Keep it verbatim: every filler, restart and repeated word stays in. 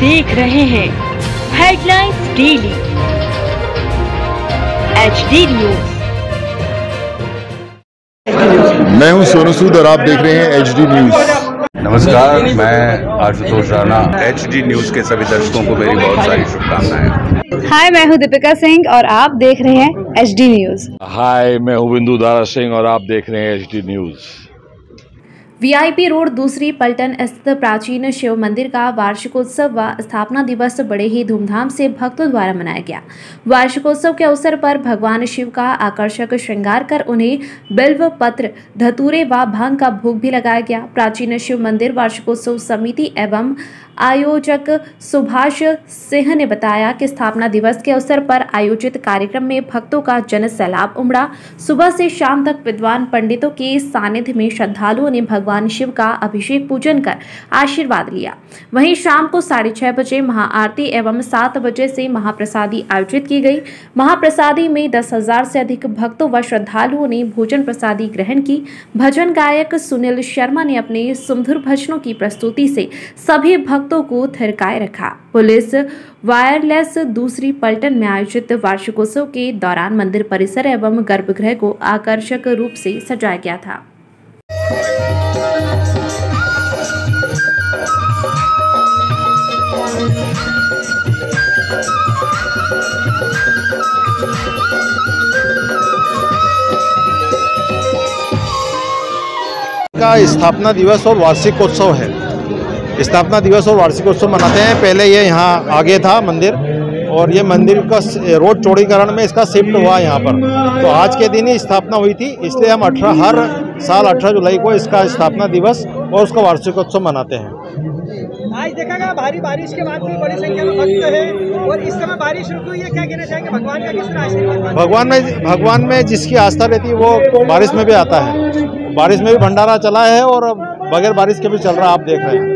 देख रहे हैं headlines daily H D news. मैं हूं सोनू सूद और आप देख रहे हैं एच डी न्यूज। नमस्कार, मैं Ashutosh Rana. H D news के सभी दर्शकों को मेरी बहुत सारी शुभकामनाएं। हाय, मैं हूं दीपिका सिंह और आप देख रहे हैं एच डी न्यूज। हाय, मैं हूं बिंदु दारा सिंह और आप देख रहे हैं H D news. V I P road दूसरी पलटन स्थित प्राचीन शिव मंदिर का वार्षिकोत्सव व स्थापना दिवस बड़े ही धूमधाम से भक्तों द्वारा मनाया गया। वार्षिकोत्सव के अवसर पर भगवान शिव का आकर्षक श्रृंगार कर उन्हें बिल्व पत्र, धतूरे व भांग का भोग भी लगाया गया। प्राचीन शिव मंदिर वार्षिकोत्सव समिति एवं आयोजक सुभाष सिंह ने बताया कि स्थापना दिवस के अवसर पर आयोजित कार्यक्रम में भक्तों का जन सैलाब उमड़ा। सुबह से शाम तक विद्वान पंडितों के सानिध्य में श्रद्धालुओं ने भगवान शिव का अभिषेक पूजन कर आशीर्वाद लिया। वहीं शाम को साढ़े छह बजे महाआरती एवं सात बजे से महाप्रसादी आयोजित की गई। महाप्रसादी में दस हजार से अधिक भक्तों व श्रद्धालुओं ने भोजन प्रसादी ग्रहण की। भजन गायक सुनील शर्मा ने अपने सुमधुर भजनों की प्रस्तुति से सभी भक्तों को थिरकाए रखा। पुलिस वायरलेस दूसरी पलटन में आयोजित वार्षिकोत्सव के दौरान मंदिर परिसर एवं गर्भगृह को आकर्षक रूप से सजाया गया था। का स्थापना दिवस और वार्षिकोत्सव है। स्थापना दिवस और वार्षिकोत्सव मनाते हैं। पहले ये यहाँ आगे था मंदिर और ये मंदिर का रोड चौड़ीकरण में इसका शिफ्ट हुआ यहाँ पर, तो आज के दिन ही स्थापना हुई थी, इसलिए हम अठारह हर साल अठारह जुलाई को इसका स्थापना दिवस और उसका वार्षिकोत्सव मनाते हैं। आज देखा गया भारी बारिश के बाद भी बड़ी संख्या में भक्त है और इस समय बारिश रुकी हुई है, क्या कहना चाहेंगे? भगवान का किस तरह आशीर्वाद? भगवान में भगवान में जिसकी आस्था रहती है वो बारिश में भी आता है। बारिश में भी भंडारा चला है और बगैर बारिश के भी चल रहा है, आप देख रहे हैं।